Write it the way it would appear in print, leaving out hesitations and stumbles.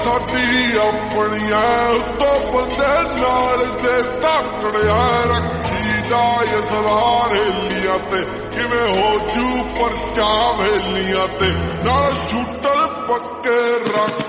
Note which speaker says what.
Speaker 1: साडी अपनिया तो बंदे नाल दे ताकड़िया रखी जाए सलाह हेलिया ते किवें हो जू परचा वेलिया ते नाल शूटर पक्के रख